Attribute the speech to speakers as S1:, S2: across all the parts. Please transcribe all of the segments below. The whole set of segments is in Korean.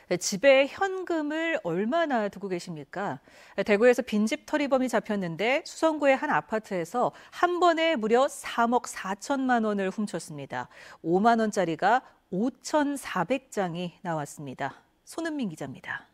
S1: 집에 현금을 얼마나 두고 계십니까? 대구에서 빈집 털이범이 잡혔는데 수성구의 한 아파트에서 한 번에 무려 3억 4천만 원을 훔쳤습니다. 5만 원짜리가 5,400장이 나왔습니다. 손은민 기자입니다.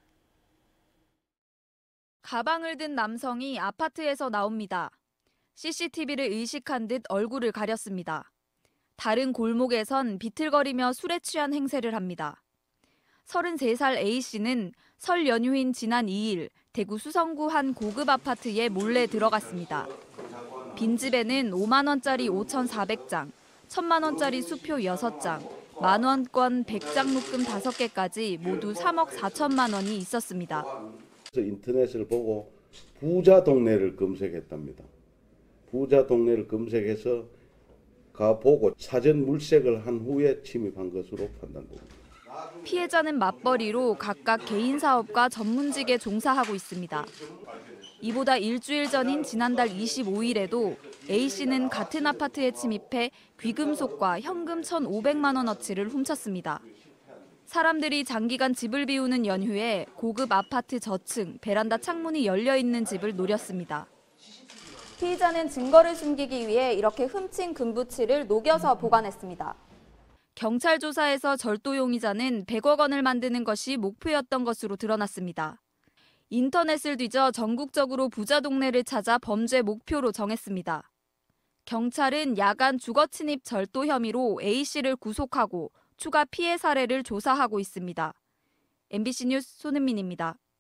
S2: 가방을 든 남성이 아파트에서 나옵니다. CCTV를 의식한 듯 얼굴을 가렸습니다. 다른 골목에선 비틀거리며 술에 취한 행세를 합니다. 33살 A씨는 설 연휴인 지난 2일 대구 수성구 한 고급 아파트에 몰래 들어갔습니다. 빈집에는 5만 원짜리 5,400장, 1,000만 원짜리 수표 6장, 만원권 100장 묶음 5개까지 모두 3억 4천만 원이 있었습니다.
S3: 인터넷을 보고 부자 동네를 검색했답니다. 부자 동네를 검색해서 가보고 사전 물색을 한 후에 침입한 것으로 판단됩니다.
S2: 피해자는 맞벌이로 각각 개인 사업과 전문직에 종사하고 있습니다. 이보다 일주일 전인 지난달 25일에도 A씨는 같은 아파트에 침입해 귀금속과 현금 1,500만 원어치를 훔쳤습니다. 사람들이 장기간 집을 비우는 연휴에 고급 아파트 저층 베란다 창문이 열려 있는 집을 노렸습니다.
S4: 피의자는 증거를 숨기기 위해 이렇게 훔친 금부치를 녹여서 보관했습니다.
S2: 경찰 조사에서 절도 용의자는 100억 원을 만드는 것이 목표였던 것으로 드러났습니다. 인터넷을 뒤져 전국적으로 부자 동네를 찾아 범죄 목표로 정했습니다. 경찰은 야간 주거 침입 절도 혐의로 A씨를 구속하고 추가 피해 사례를 조사하고 있습니다. MBC 뉴스 손은민입니다.